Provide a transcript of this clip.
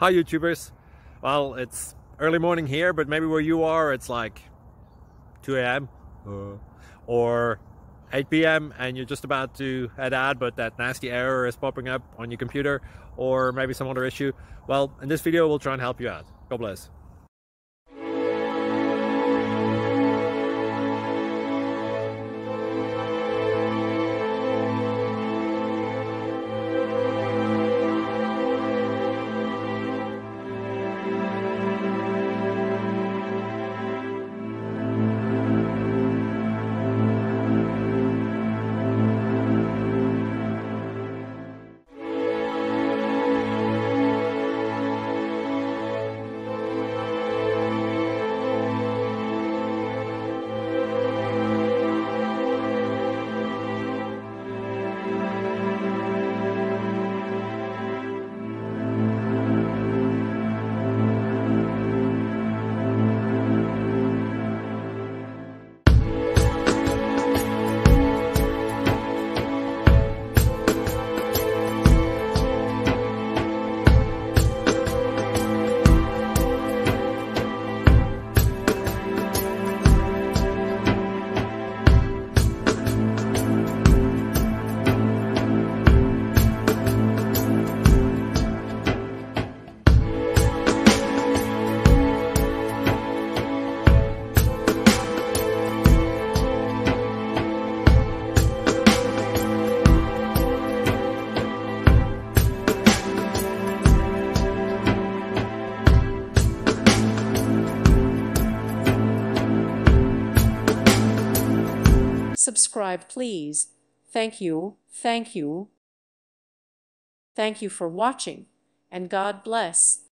Hi YouTubers. Well, it's early morning here, but maybe where you are it's like 2 a.m. or 8 p.m. and you're just about to head out, but that nasty error is popping up on your computer, or maybe some other issue. Well, in this video we'll try and help you out. God bless. Subscribe, please. Thank you, thank you. Thank you for watching, and God bless.